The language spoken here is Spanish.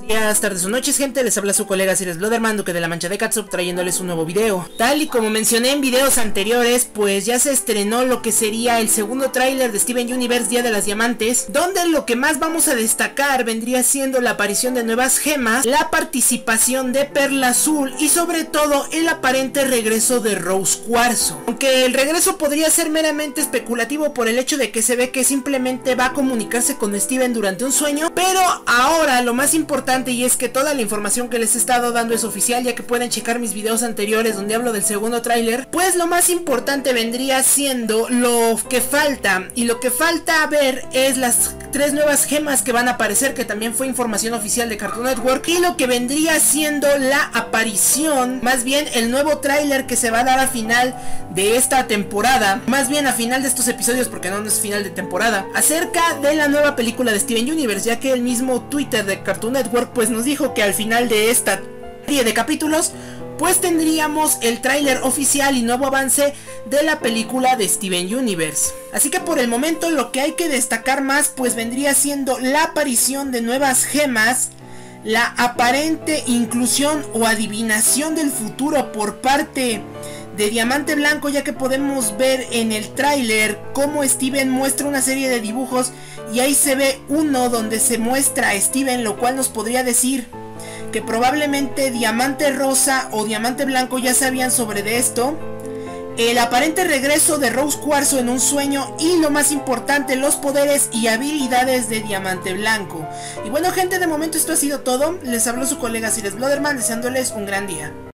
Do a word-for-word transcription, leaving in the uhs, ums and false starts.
Buenas tardes o noches, gente, les habla su colega Sires Bloderman, Duque de la Mancha de Catsup, trayéndoles un nuevo video. Tal y como mencioné en videos anteriores, pues ya se estrenó lo que sería el segundo tráiler de Steven Universe Día de las Diamantes, donde lo que más vamos a destacar vendría siendo la aparición de nuevas gemas, la participación de Perla Azul y sobre todo el aparente regreso de Rose Cuarzo. Aunque el regreso podría ser meramente especulativo por el hecho de que se ve que simplemente va a comunicarse con Steven durante un sueño, pero ahora lo más importante, y es que toda la información que les he estado dando es oficial, ya que pueden checar mis videos anteriores donde hablo del segundo tráiler. Pues lo más importante vendría siendo lo que falta, y lo que falta ver es las tres nuevas gemas que van a aparecer, que también fue información oficial de Cartoon Network, y lo que vendría siendo la aparición, más bien el nuevo tráiler que se va a dar a final de esta temporada, más bien a final de estos episodios, porque no, no es final de temporada, acerca de la nueva película de Steven Universe, ya que el mismo Twitter de Cartoon Network pues nos dijo que al final de esta serie de capítulos pues tendríamos el tráiler oficial y nuevo avance de la película de Steven Universe. Así que por el momento lo que hay que destacar más pues vendría siendo la aparición de nuevas gemas, la aparente inclusión o adivinación del futuro por parte de Diamante Blanco, ya que podemos ver en el tráiler cómo Steven muestra una serie de dibujos y ahí se ve uno donde se muestra a Steven, lo cual nos podría decir que probablemente Diamante Rosa o Diamante Blanco ya sabían sobre de esto, el aparente regreso de Rose Cuarzo en un sueño y lo más importante, los poderes y habilidades de Diamante Blanco. Y bueno, gente, de momento esto ha sido todo. Les habló su colega Sires Bloderman, deseándoles un gran día.